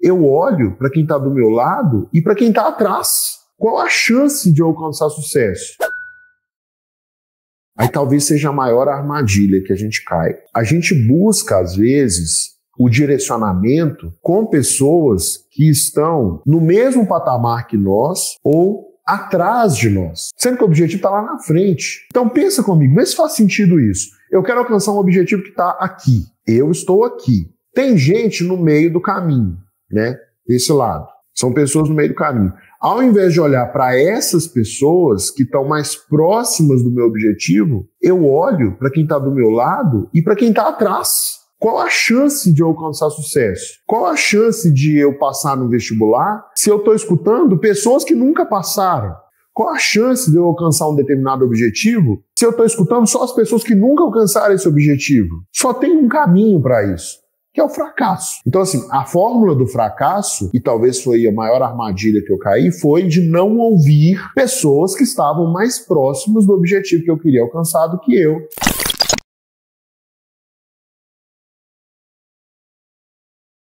eu olho para quem está do meu lado e para quem está atrás. Qual a chance de eu alcançar sucesso? Aí talvez seja a maior armadilha que a gente cai. A gente busca, às vezes, o direcionamento com pessoas que estão no mesmo patamar que nós ou atrás de nós, sendo que o objetivo está lá na frente. Então pensa comigo, vê se faz sentido isso. Eu quero alcançar um objetivo que está aqui. Eu estou aqui. Tem gente no meio do caminho, né? Desse lado. São pessoas no meio do caminho. Ao invés de olhar para essas pessoas que estão mais próximas do meu objetivo, eu olho para quem está do meu lado e para quem está atrás. Qual a chance de eu alcançar sucesso? Qual a chance de eu passar no vestibular se eu estou escutando pessoas que nunca passaram? Qual a chance de eu alcançar um determinado objetivo se eu estou escutando só as pessoas que nunca alcançaram esse objetivo? Só tem um caminho para isso, que é o fracasso. Então, assim, a fórmula do fracasso, e talvez foi a maior armadilha que eu caí, foi de não ouvir pessoas que estavam mais próximas do objetivo que eu queria alcançar do que eu.